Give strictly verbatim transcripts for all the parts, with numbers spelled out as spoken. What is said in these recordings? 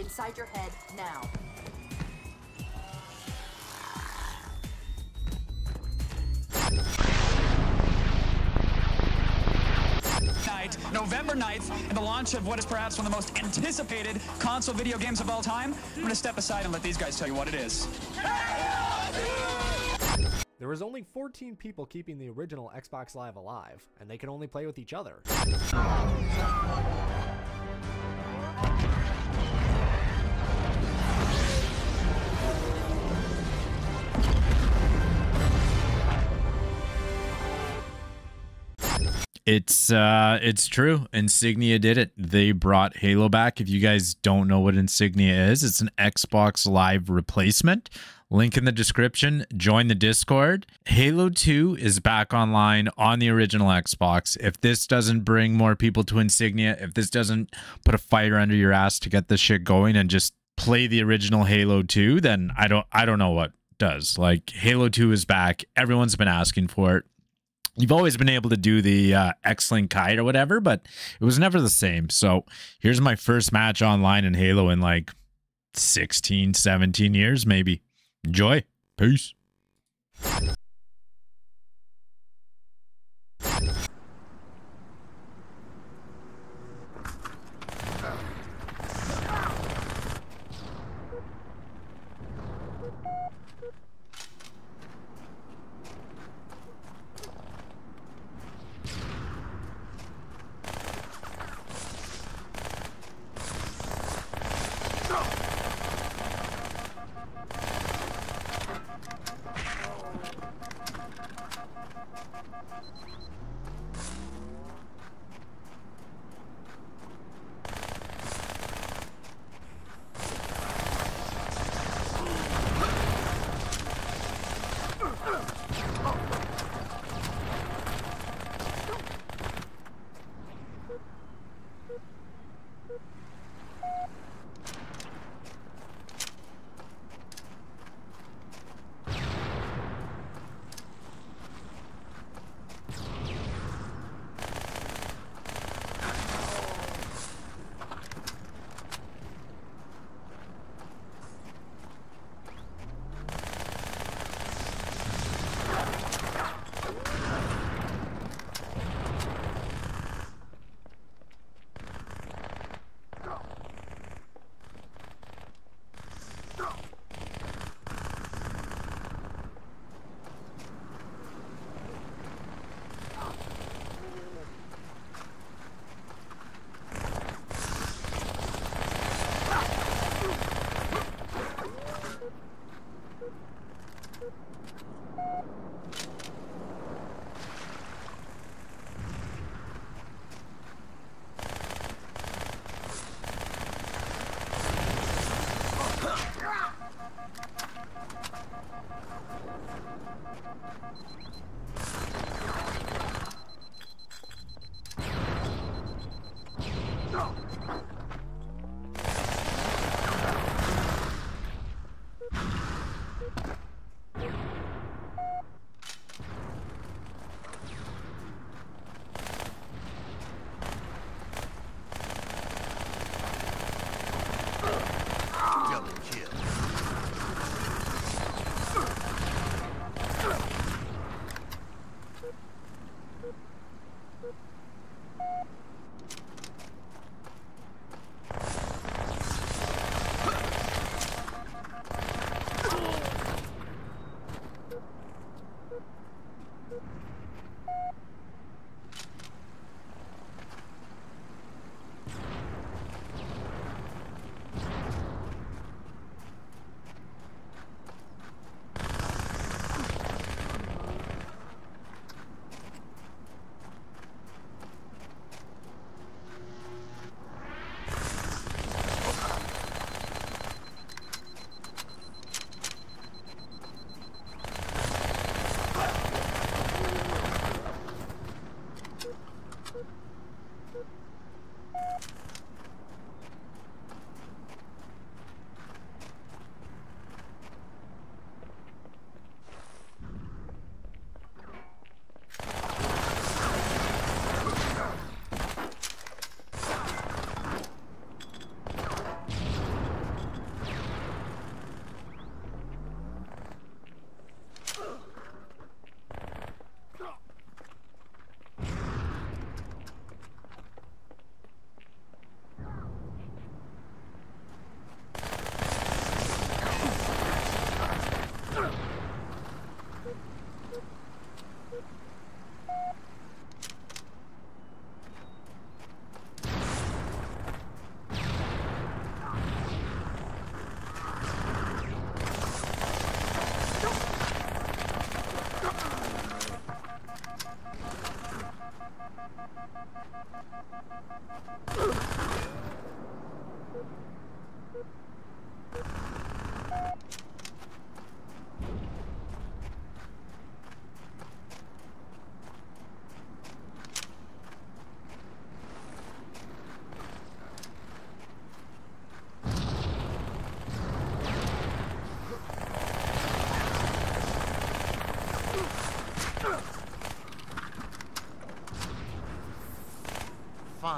inside your head now. Night, November ninth, and the launch of what is perhaps one of the most anticipated console video games of all time. I'm going to step aside and let these guys tell you what it is. There was only fourteen people keeping the original Xbox Live alive, and they could only play with each other. It's uh it's true. Insignia did it. They brought Halo back. If you guys don't know what Insignia is, it's an Xbox Live replacement. Link in the description. Join the Discord. Halo two is back online on the original Xbox. If this doesn't bring more people to Insignia, if this doesn't put a fire under your ass to get this shit going and just play the original Halo two, then I don't I don't know what does. Like, Halo two is back. Everyone's been asking for it. You've always been able to do the uh, X-Link kite or whatever, but it was never the same. So here's my first match online in Halo in like sixteen, seventeen years, maybe. Enjoy. Peace.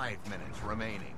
Five minutes remaining.